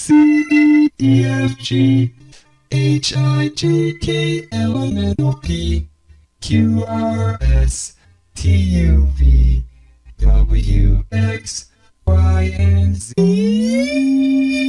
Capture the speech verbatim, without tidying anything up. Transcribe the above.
C, E, F, G, H, I, J, K, L, M, N, O, P, Q, R, S, T, U, V, W, X, Y, and Z.